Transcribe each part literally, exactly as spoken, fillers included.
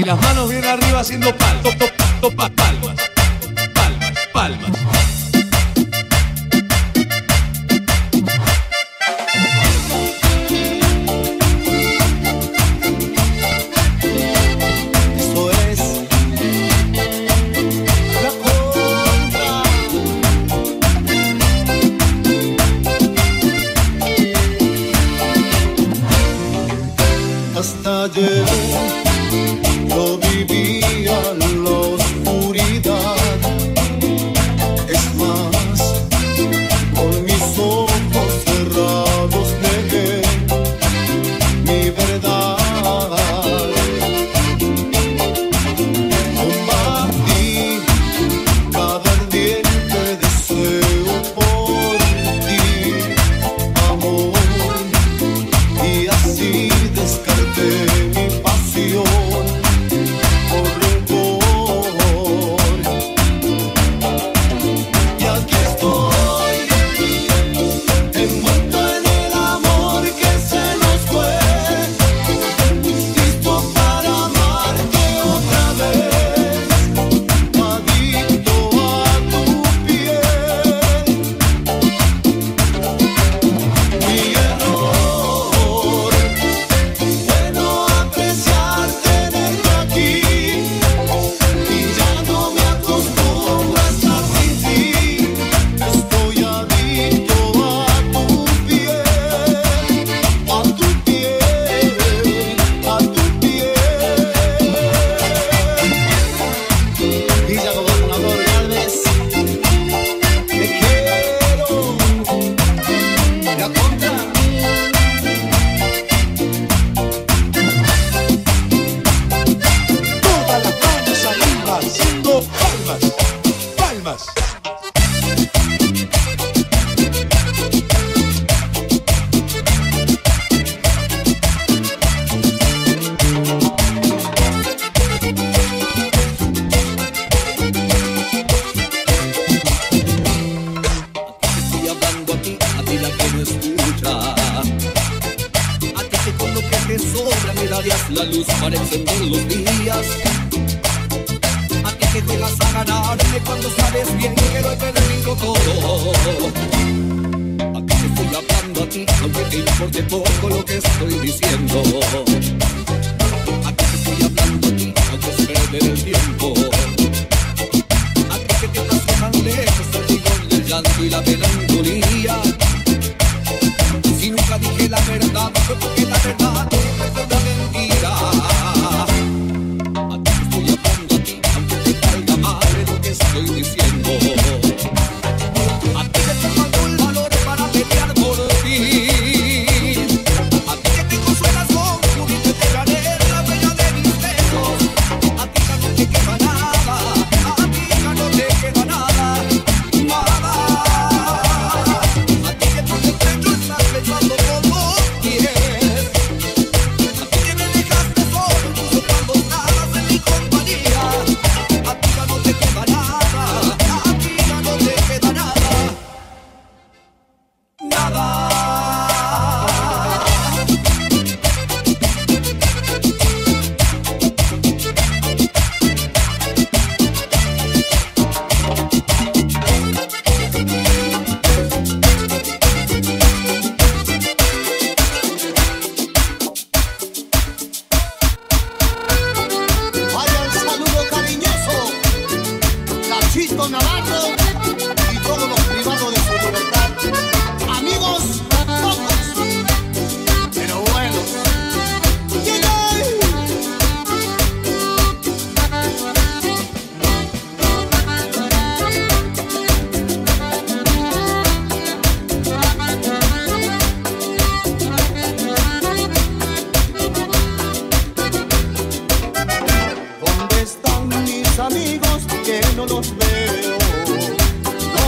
Y las manos bien arriba haciendo palmas, palmas, palmas, palmas, palmas. Hasta ayer yo vivía en la oscuridad. Es más, con mis ojos cerrados negué mi verdad. Combatí cada ardiente deseo por ti, amor, y así descarté mi pasión por rencor. Y aquí estoy, envuelto en el amor que se nos fue, listo para amarte otra vez, adicto a tu piel. Mi error fue no apreciar tenerte aquí, y ya no me acostumbro a estar sin ti. Estoy adicto a tu piel, a tu piel, a tu piel. Y ya no va con amor, Galvez. Te quiero, la contra. Todas las manos arriba haciendo palmas, palmas. Estoy hablando a ti, a ti la que no escucha, a ti que con lo que te sobra me darías la luz para encender los días, a ti que juegas a ganarme cuando sabes bien que lo he perdido todo. A ti que estoy hablando a ti, aunque te importe poco lo que estoy diciendo. A ti que estoy hablando a ti, aunque es perder el tiempo. A ti que te paso tan lejos del rigor del llanto y la melancolía. Si nunca dije la verdad, fue porque la verdad es una mentira. A ti que estoy hablando a ti, aunque te caiga mal lo que estoy diciendo. A ti que te faltó el valor para pelear por ti. A ti que te consuelas con purito te gané la huella de mis besos. A ti ya no te queda nada, a ti ya no te queda nada, nada. A ti que por dentro estás pensando como quieres. A ti que me dejaste solo incluso cuando estabas en mi compañía. A ti ya no te queda nada, a ti ya no te queda nada, nada. Vaya el saludo cariñoso, Cachito Navarro y todos los privados de su libertad. Amigos, pocos, pero buenos. ¿Dónde están mis amigos que no los veo?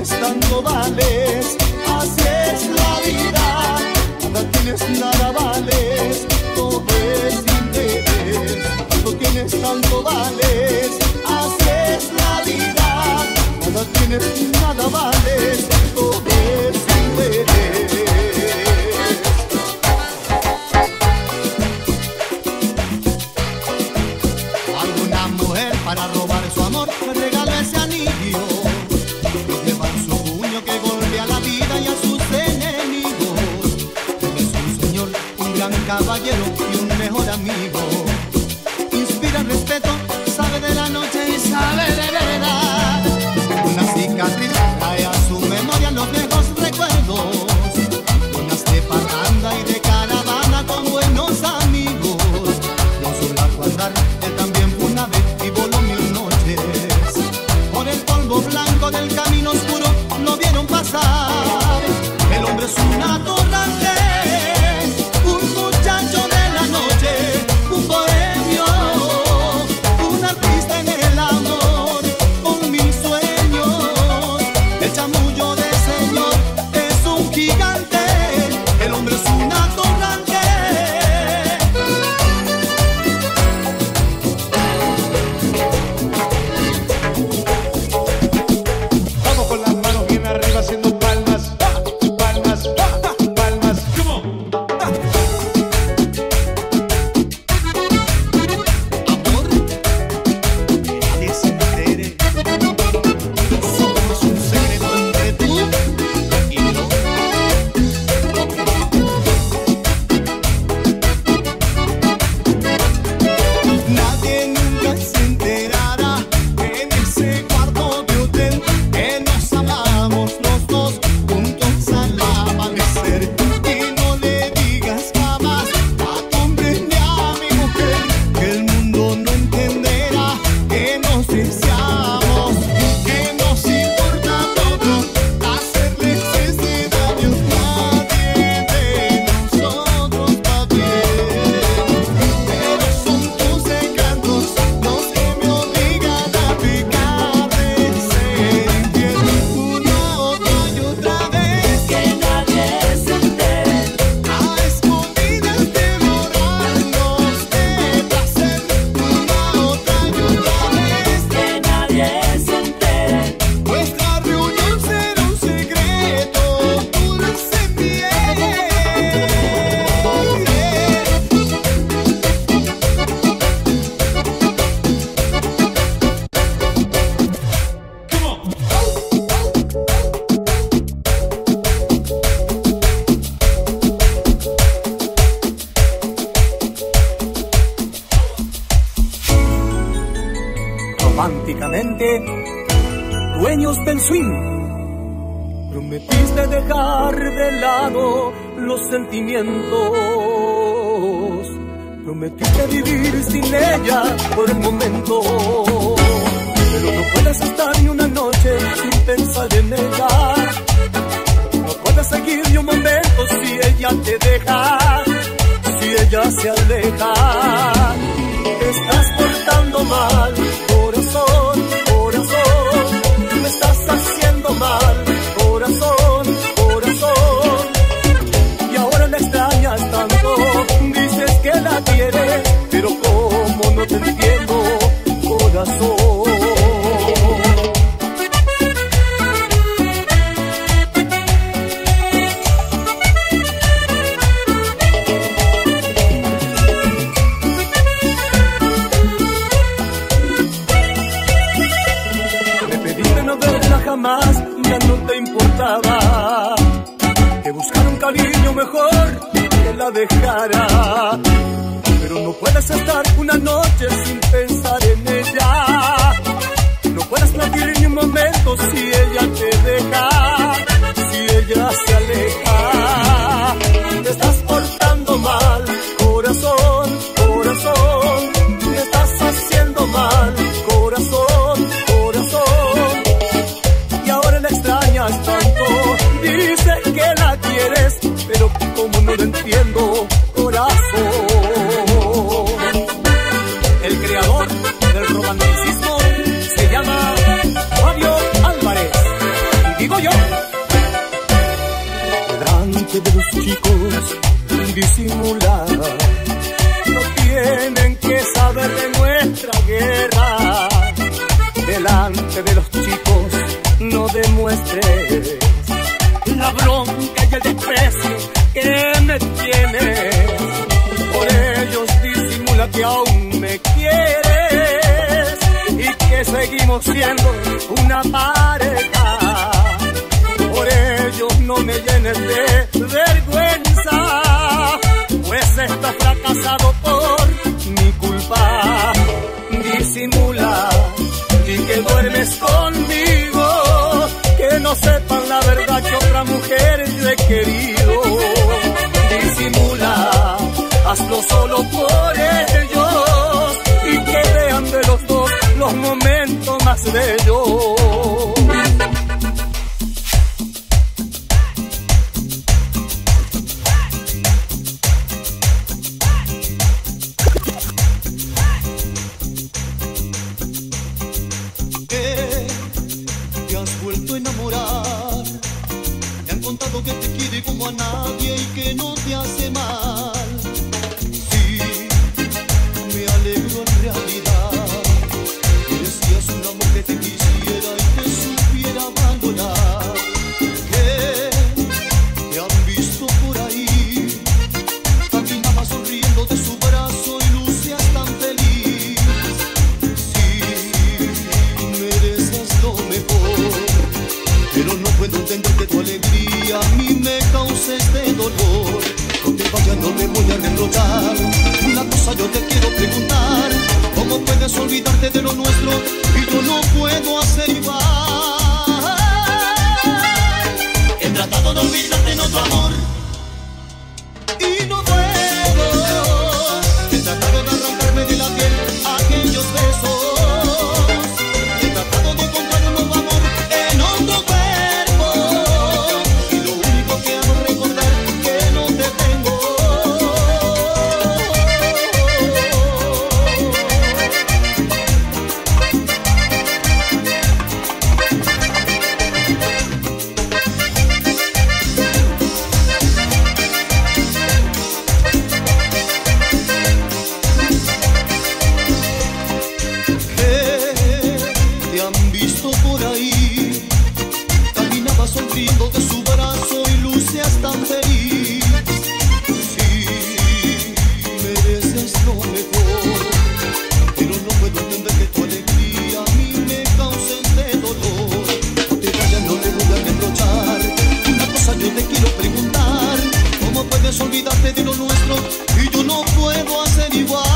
tienes, tanto vales. Así es la vida, nada tienes, nada vales. Todo es interés. Tanto tienes, tanto vales. Así es la vida, nada tienes, nada vales. Todo es interés. Alguna mujer para robar su amor le regala ese anillo. Lleva en su puño que golpea la vida y a sus enemigos. Es un señor, un gran caballero y un mejor amigo. Inspira respeto, sabe de la noche y sabe de verdad. Una cicatriz trae a su memoria los viejos recuerdos. Unas de parranda y de caravana con buenos amigos. Con su largo andar, él también fue una vez y voló mil noches. Por el polvo blanco del camino oscuro lo vieron pasar. El hombre es un atorrante, un muchacho de la noche, un bohemio, un artista en el amor, con mil sueños. El chamullo de señor es un gigante, el hombre es un atorrante. Vamos con las manos bien arriba haciendo palmas, palmas, palmas. Come on. Amor, que nadie se entere. Somos un secreto entre tú y yo. Nadie nunca se enterará en ese cuarto de hotel que nos amamos los dos juntos al amanecer. Y no le digas jamás a tu hombre ni a mi mujer que el mundo no entenderá que nos deseamos, que nos importa todo hacerles ese daño. Nadie de nosotros va bien, pero son tus encantos los que me obligan a pecar de ser infiel. Una, otra y otra vez, que nadie se entere, a escondidas devorarnos de placer. Una, otra y otra vez, que nadie se entere. Nuestra reunión será un secreto, dulce miel. Come on. Románticamente, dueños del swing, prometiste dejar de lado los sentimientos, prometiste vivir sin ella por el momento, pero no puedes estar ni una noche sin pensar en ella, no puedes seguir ni un momento si ella te deja, si ella se aleja. Te estás portando mal, corazón, corazón, me estás haciendo mal, corazón, corazón. Y ahora la extrañas tanto, dices que la quieres, pero como no te entiendo, corazón. Jamás ya no te importaba, que buscar un cariño mejor que la dejara, pero no puedes estar una noche sin pensar en ella, no puedes latir ni un momento si ella te deja, si ella se aleja. Te estás portando mal, corazón, corazón, me estás haciendo mal, corazón, corazón. Y ahora la extrañas tanto, dice que la quieres, pero como no lo entiendo, corazón. El creador del romanticismo se llama Fabio Álvarez, y digo yo. yo. Delante de los chicos disimular, no tienen que saber de nuestra guerra. Delante de los chicos no demuestres la bronca y el desprecio que me tienes. Por ellos disimula que aún me quieres y que seguimos siendo una pareja. Por ellos no me llenes de vergüenza, pues estás fracasado por mi culpa. Disimula y que duermes conmigo, que no sepan la verdad que otra mujer yo he querido. Disimula, hazlo solo por ellos y que vean de los dos los momentos más bellos. Que te quiere como a nadie y que no te hace mal. Sí, me alegro en realidad. Que decías un amor que te quisiera y te supiera valorar. Que te han visto por ahí, caminaba sonriendo de su brazo y lucías tan feliz. Sí, mereces lo mejor, pero no puedo entender que tu alegría a mí me causa este dolor. No te vayas, no te voy a reprochar. Una cosa yo te quiero preguntar: ¿cómo puedes olvidarte de lo nuestro y yo no puedo hacer igual? He tratado de olvidarte en otro amor y no puedo. He tratado de arrancarme de la piel aquellos besos. He tratado de encontrar un nuevo amor en otro cuerpo. Sonriendo de su brazo y lucías tan feliz. Sí, mereces lo mejor, pero no puedo entender que tu alegría a mí me cause este dolor. No te vayas, no te voy a reprochar. Una cosa yo te quiero preguntar: ¿cómo puedes olvidarte de lo nuestro y yo no puedo hacer igual?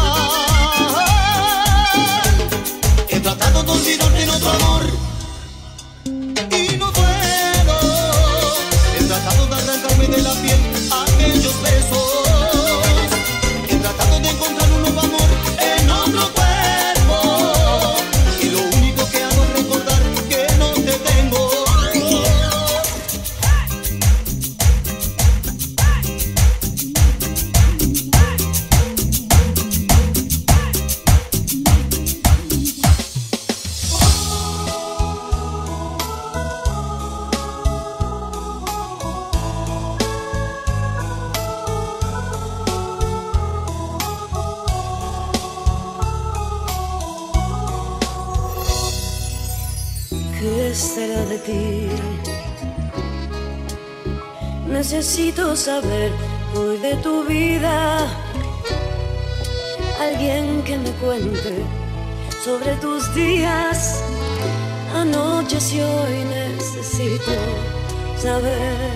He tratado de olvidarte en otro amor y no puedo. He tratado de arrancarme de la piel aquellos besos. He tratado de encontrar un nuevo amor en otro cuerpo. Y lo único que hago es recordar que no te tengo. ¿Qué será de ti? Necesito saber hoy de tu vida. Alguien que me cuente sobre tus días. Anoche y hoy necesito saber.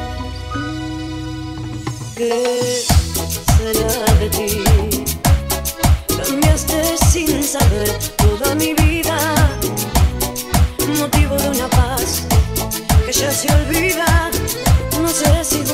¿Qué será de ti? Cambiaste sin saber toda mi vida, motivo de una paz que ya se olvida. No sé si